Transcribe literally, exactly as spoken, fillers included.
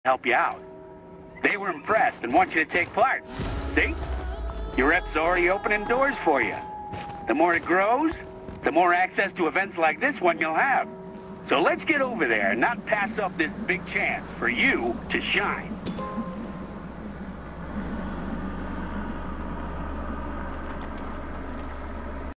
help you out. They were impressed and want you to take part. See? Your rep's already opening doors for you. The more it grows, the more access to events like this one you'll have. So let's get over there and not pass up this big chance for you to shine.